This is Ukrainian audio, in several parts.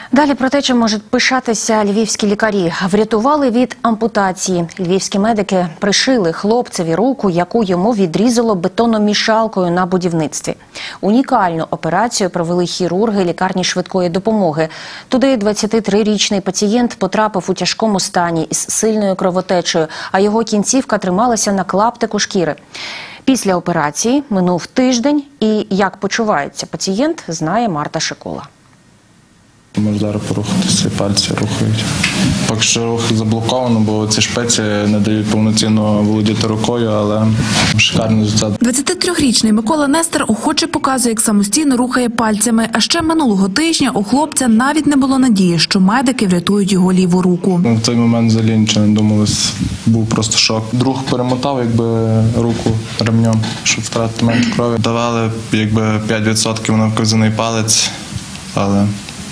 Далі про те, чим можуть пишатися львівські лікарі. Врятували від ампутації. Львівські медики пришили хлопцеві руку, яку йому відрізало бетономішалкою на будівництві. Унікальну операцію провели хірурги лікарні швидкої допомоги. Туди 23-річний пацієнт потрапив у тяжкому стані із сильною кровотечею, а його кінцівка трималася на клаптику шкіри. Після операції минув тиждень, і як почувається пацієнт, знає Марта Шикула. Можеш зараз порухатися, пальці рухають. Поки що рух заблоковано, бо ці шпиці не дають повноцінно володіти рукою, але шикарний результат. 23-річний Микола Нестер охоче показує, як самостійно рухає пальцями. А ще минулого тижня у хлопця навіть не було надії, що медики врятують його ліву руку. В той момент взагалі нічого не думали, був просто шок. Друг перемотав руку ремнем, щоб втратити менше крові. Давали 5% на вказаний палець, але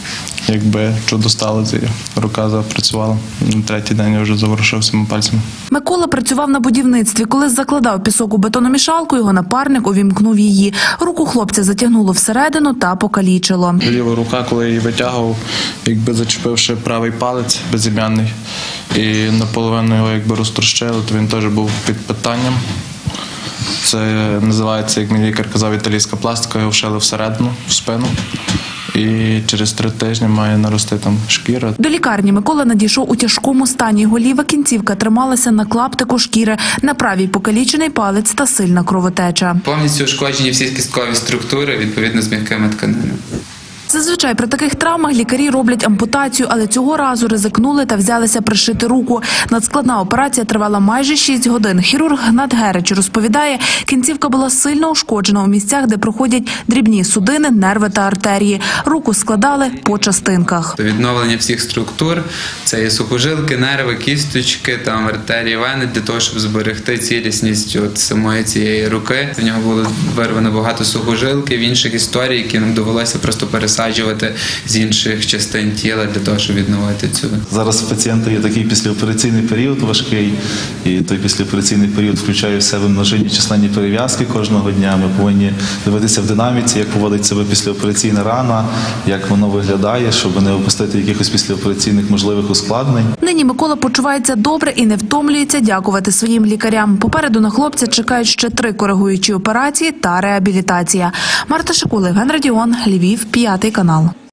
чудо сталося, рука запрацювала. На третій день я вже заворушив своїми пальцями. Микола працював на будівництві. Коли закладав пісок у бетономішалку, його напарник увімкнув її. Руку хлопця затягнуло всередину та покалічило. Ліва рука, коли я її витягував, зачепивши правий палець безім'яний, і наполовину його розтрощили, то він теж був під питанням. Це називається, як мій лікар казав, італійська пластика, його вшили всередину, в спину. І через 3 тижні має нарости там шкіра. До лікарні Микола надійшов у тяжкому стані. Його ліва кінцівка трималася на клаптику шкіри, на правій покалічений палець та сильна кровотеча. Повністю ушкоджені всі кісткові структури, відповідно з м'якими тканинами. Зазвичай при таких травмах лікарі роблять ампутацію, але цього разу ризикнули та взялися пришити руку. Надскладна операція тривала майже 6 годин. Хірург Гнат Герич розповідає, кінцівка була сильно ушкоджена у місцях, де проходять дрібні судини, нерви та артерії. Руку складали по частинках. Відновлення всіх структур – це є сухожилки, нерви, кісточки, артерії, вени, для того, щоб зберегти цілісність самої цієї руки. В нього було вирвано багато сухожилків, інших історій, які нам довелося просто пересаджувати з інших частин тіла для того, щоб відновити цю. Зараз у пацієнта є такий післяопераційний період важкий, і той післяопераційний період включає в себе множинні численні перев'язки кожного дня. Ми повинні дивитися в динаміці, як поводить себе післяопераційна рана, як воно виглядає, щоб не опустити якихось післяопераційних можливих ускладнень. Нині Микола почувається добре і не втомлюється дякувати своїм лікарям. Попереду на хлопця чекають ще 3 коригуючі операції та реабілітація. Марта Шикула, Євген Радіон, Львів, 5 канал.